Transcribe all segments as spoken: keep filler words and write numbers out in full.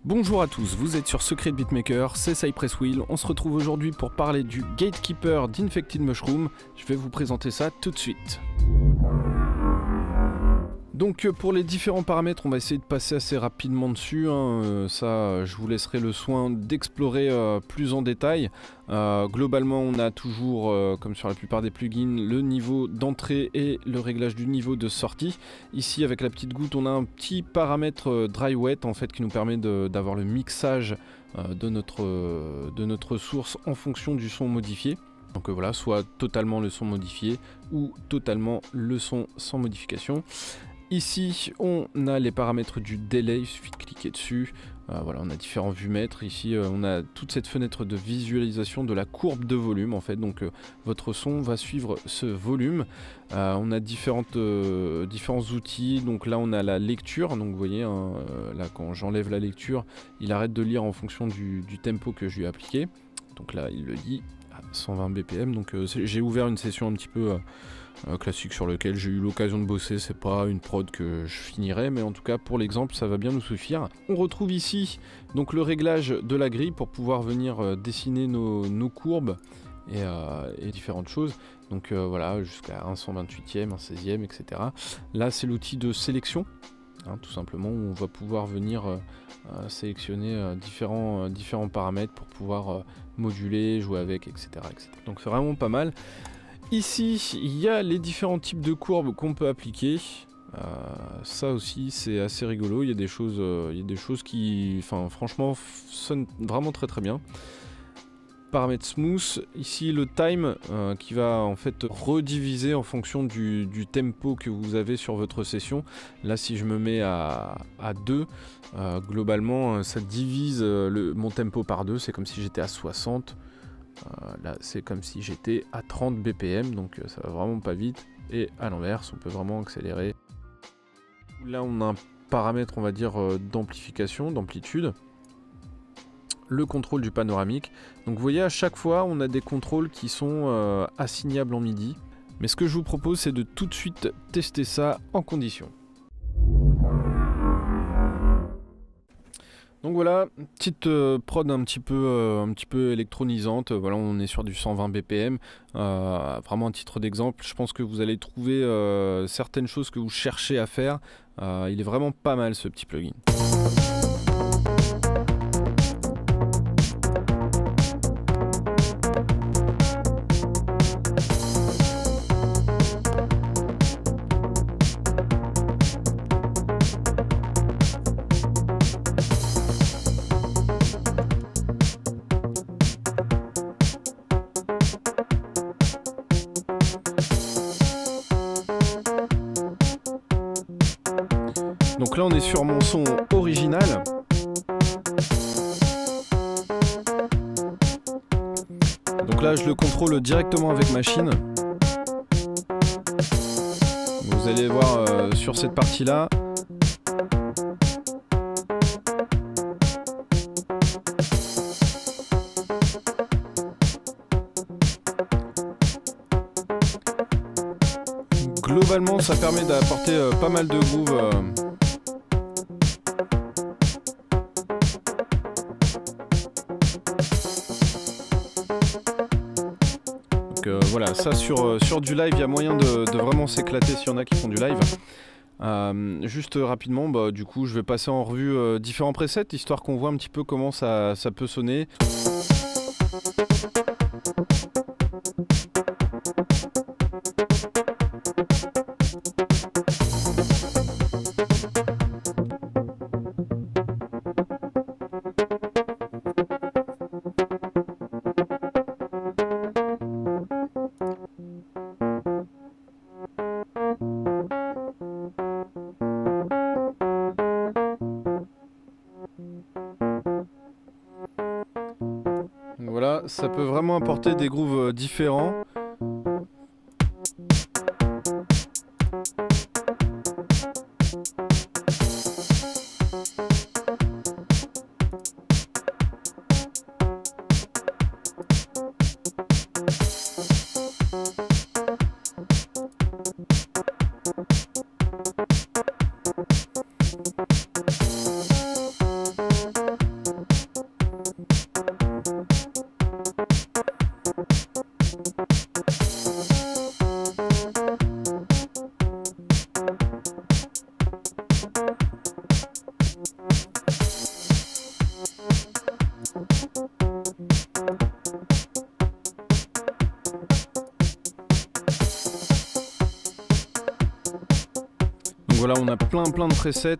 Bonjour à tous, vous êtes sur Secret Beatmaker, c'est Cypress Wheel. On se retrouve aujourd'hui pour parler du Gatekeeper d'Infected Mushroom. Je vais vous présenter ça tout de suite. Donc pour les différents paramètres, on va essayer de passer assez rapidement dessus, hein. euh, ça je vous laisserai le soin d'explorer euh, plus en détail. Euh, globalement on a toujours, euh, comme sur la plupart des plugins, le niveau d'entrée et le réglage du niveau de sortie. Ici avec la petite goutte on a un petit paramètre euh, dry wet en fait qui nous permet d'avoir le mixage euh, de, notre, euh, de notre source en fonction du son modifié. Donc euh, voilà, soit totalement le son modifié ou totalement le son sans modification. Ici, on a les paramètres du delay, il suffit de cliquer dessus. Euh, voilà, on a différents vumètres. Ici, euh, on a toute cette fenêtre de visualisation de la courbe de volume, en fait. Donc, euh, votre son va suivre ce volume. Euh, on a différentes, euh, différents outils. Donc là, on a la lecture. Donc, vous voyez, hein, euh, là, quand j'enlève la lecture, il arrête de lire en fonction du, du tempo que je lui ai appliqué. Donc là, il le lit à cent vingt B P M. Donc, euh, j'ai ouvert une session un petit peu... Euh, Euh, classique sur lequel j'ai eu l'occasion de bosser, c'est pas une prod que je finirai, mais en tout cas pour l'exemple ça va bien nous suffire. On retrouve ici donc le réglage de la grille pour pouvoir venir euh, dessiner nos, nos courbes et, euh, et différentes choses. Donc euh, voilà, jusqu'à un cent vingt-huitième, un seizième, et cetera. Là c'est l'outil de sélection, hein, tout simplement, où on va pouvoir venir euh, euh, sélectionner euh, différents, euh, différents paramètres pour pouvoir euh, moduler, jouer avec, et cetera, et cetera. Donc c'est vraiment pas mal. Ici, il y a les différents types de courbes qu'on peut appliquer. Euh, ça aussi, c'est assez rigolo. Il y a des choses, euh, il y a des choses qui, enfin, franchement, sonnent vraiment très très bien. Paramètre smooth. Ici, le time euh, qui va en fait rediviser en fonction du, du tempo que vous avez sur votre session. Là, si je me mets à, à deux, euh, globalement, ça divise le, mon tempo par deux. C'est comme si j'étais à soixante. Euh, là c'est comme si j'étais à trente B P M, donc euh, ça va vraiment pas vite. Et à l'inverse on peut vraiment accélérer. Là on a un paramètre on va dire euh, d'amplification, d'amplitude. Le contrôle du panoramique. Donc vous voyez à chaque fois on a des contrôles qui sont euh, assignables en midi. Mais ce que je vous propose c'est de tout de suite tester ça en condition. Donc voilà, petite euh, prod un petit peu, euh, un petit peu électronisante. Voilà, on est sur du cent vingt B P M. Euh, vraiment un titre d'exemple. Je pense que vous allez trouver euh, certaines choses que vous cherchez à faire. Euh, il est vraiment pas mal ce petit plugin. Donc là on est sur mon son original. Donc là je le contrôle directement avec machine. Vous allez voir euh, sur cette partie là. Globalement ça permet d'apporter euh, pas mal de groove. Euh, Euh, voilà, ça sur, euh, sur du live, il y a moyen de, de vraiment s'éclater s'il y en a qui font du live. Euh, juste euh, rapidement, bah, du coup, je vais passer en revue euh, différents presets, histoire qu'on voit un petit peu comment ça, ça peut sonner. Voilà, ça peut vraiment apporter des grooves différents. voilà, on a plein plein de presets.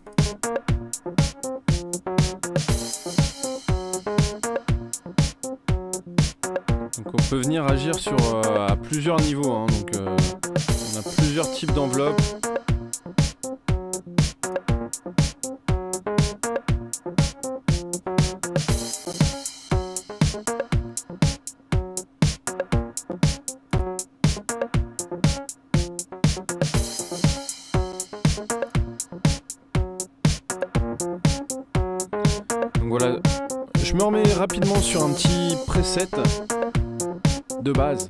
Donc on peut venir agir sur euh, à plusieurs niveaux, hein. Donc euh, on a plusieurs types d'enveloppes. Donc voilà, je me remets rapidement sur un petit preset de base.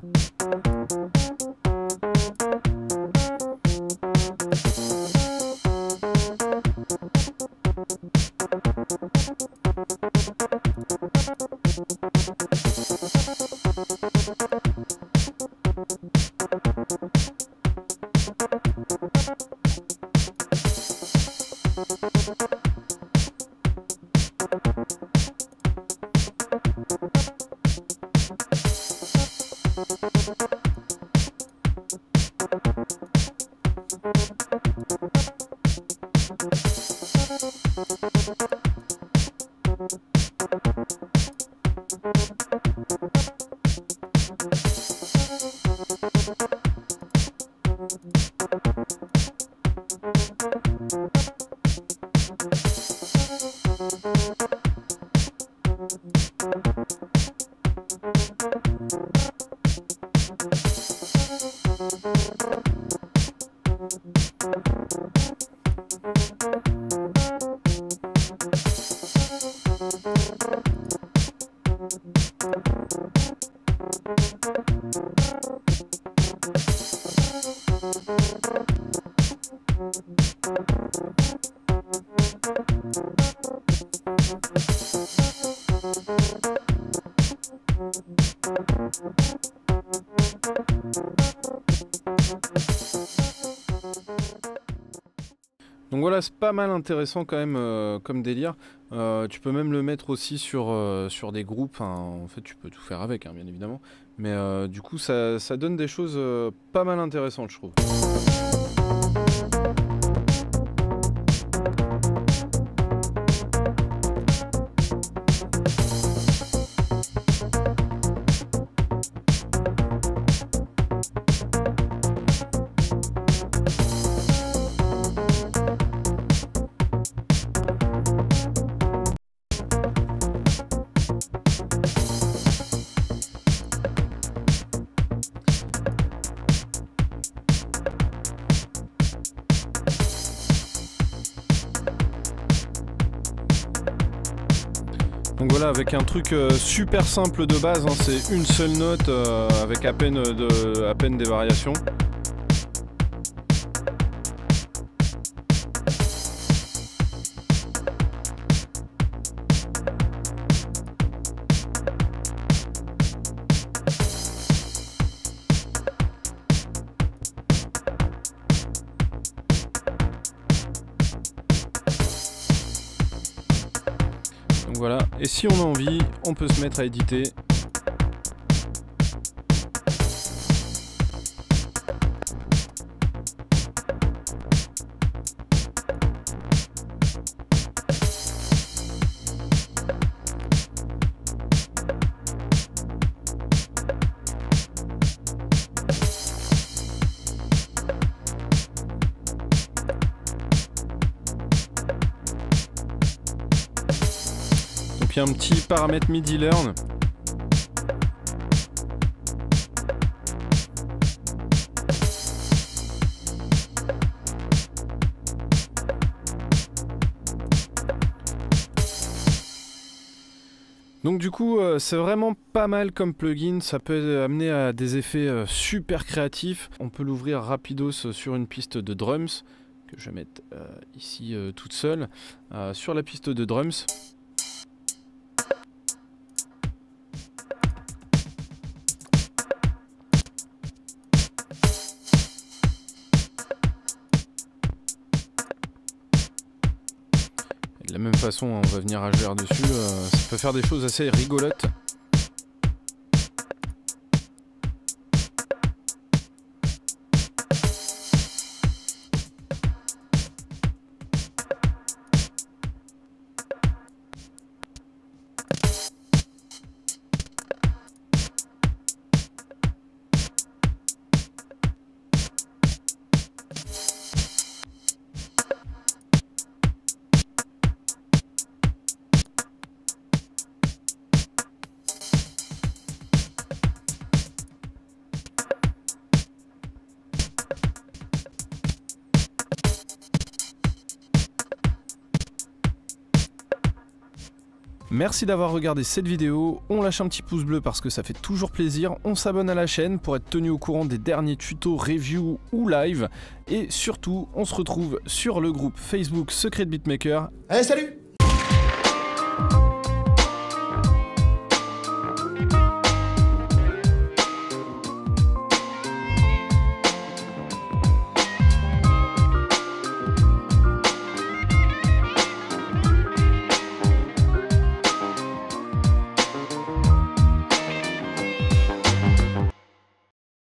Donc voilà, c'est pas mal intéressant quand même euh, comme délire. Euh, tu peux même le mettre aussi sur, euh, sur des groupes. Enfin, en fait, tu peux tout faire avec, hein, bien évidemment. Mais euh, du coup, ça, ça donne des choses euh, pas mal intéressantes, je trouve. Donc voilà, avec un truc euh, super simple de base, hein, c'est une seule note euh, avec à peine, de, à peine des variations. Donc voilà, et si on a envie, on peut se mettre à éditer. Il y a un petit paramètre MIDI Learn. Donc du coup, euh, c'est vraiment pas mal comme plugin, ça peut amener à des effets euh, super créatifs. On peut l'ouvrir rapidos sur une piste de drums, que je vais mettre euh, ici euh, toute seule, euh, sur la piste de drums. De la même façon, on va venir agir dessus, euh, ça peut faire des choses assez rigolotes. Merci d'avoir regardé cette vidéo, on lâche un petit pouce bleu parce que ça fait toujours plaisir, on s'abonne à la chaîne pour être tenu au courant des derniers tutos, reviews ou live, et surtout on se retrouve sur le groupe Facebook Secret Beatmaker. Allez, salut!